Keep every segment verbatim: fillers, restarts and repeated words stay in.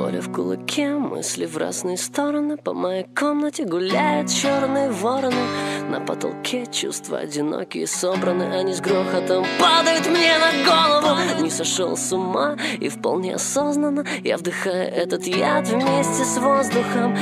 Воля в кулаке, мысли в разные стороны. По моей комнате гуляют черные вороны. На потолке чувства одинокие собраны. Они с грохотом падают мне на голову. Не сошел с ума и вполне осознанно я вдыхаю этот яд вместе с воздухом.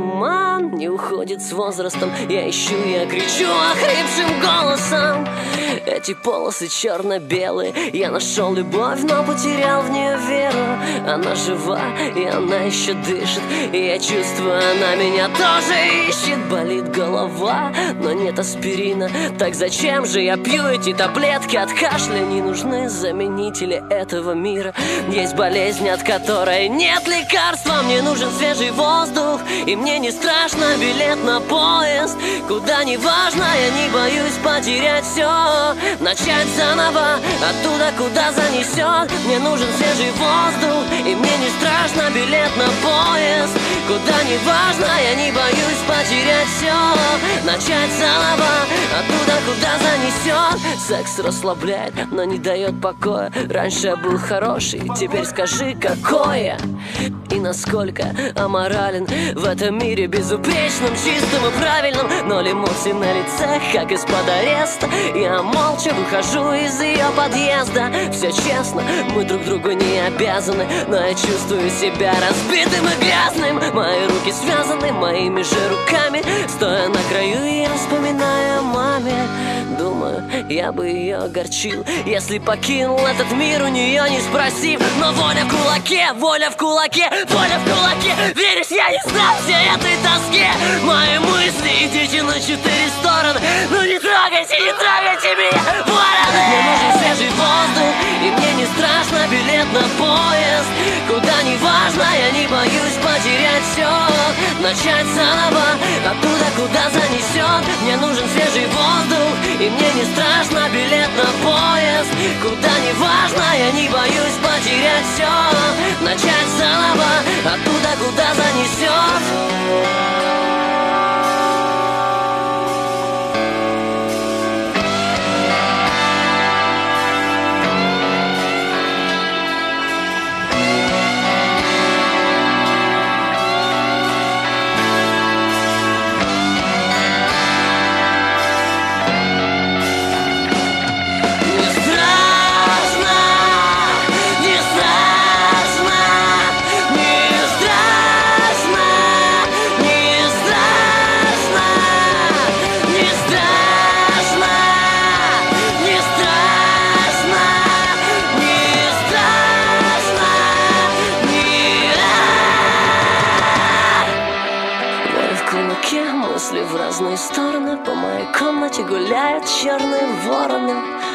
Туман не уходит с возрастом. Я ищу, я кричу охрипшим голосом. Эти полосы черно-белые. Я нашел любовь, но потерял в нее веру. Она жива, и она еще дышит. И я чувствую, она меня тоже ищет. Болит голова, но нет аспирина. Так зачем же я пью эти таблетки от кашля? Не нужны заменители этого мира. Есть болезнь, от которой нет лекарства. Мне нужен свежий воздух, и мне не страшно билет на поезд. Куда не важно, я не боюсь потерять все. Начать заново, оттуда, куда занесет. Мне нужен свежий воздух, и мне не страшно билет на поезд. Куда не важно, я не боюсь потерять все. Начать заново, оттуда, куда занесет. Секс расслабляет, но не дает покоя. Раньше я был хороший, теперь скажи, какой я. И насколько аморален в этом мире безупречном, чистым и правильном. Ноль эмоций на лице, как из-под ареста. Я молча выхожу из ее подъезда. Все честно, мы друг другу не обязаны, но я чувствую себя разбитым и грязным. Мои руки связаны моими же руками. Стоя на краю, я вспоминаю о маме. Думаю, я бы ее огорчил, если покинул этот мир, у нее не спросив. Но воля в кулаке, воля в кулаке, воля в кулаке. Веришь, я не знал всей этой тоске. Мои мысли, идите на четыре стороны. Ну не трогайте, не трогайте меня, вороны. Мне нужен свежий воздух, и мне не страшно билет на поезд. Куда не важно, я не боюсь потерять все. Начать заново, оттуда, куда занесет. Мне нужен свежий воздух, и мне не страшно билет на поезд. Куда не важно, я не боюсь потерять все. Начать заново, оттуда, куда занесет. Мысли в разные стороны. По моей комнате гуляют черные вороны.